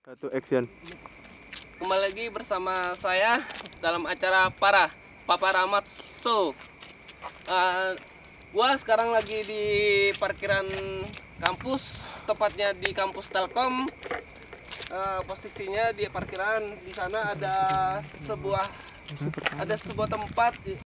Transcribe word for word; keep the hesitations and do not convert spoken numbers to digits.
Satu action. Kembali lagi bersama saya dalam acara Para Papa Rahmat Show. Uh, gua sekarang lagi di parkiran kampus, tepatnya di kampus Telkom. Uh, posisinya di parkiran, di sana ada sebuah ada sebuah tempat